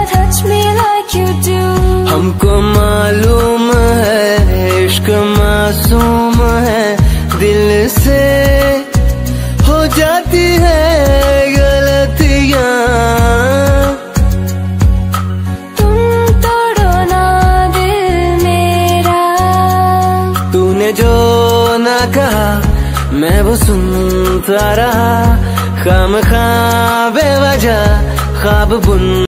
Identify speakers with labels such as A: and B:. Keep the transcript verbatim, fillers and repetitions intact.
A: touch me like you do.
B: हमको मालूम है इश्क मासूम है, दिल से हो जाती है गलतियाँ।
A: तुम तोड़ो ना दिल मेरा,
B: तूने जो ना कहा मैं वो सुनता रहा, खामखा बेवजह ख्वाब बुन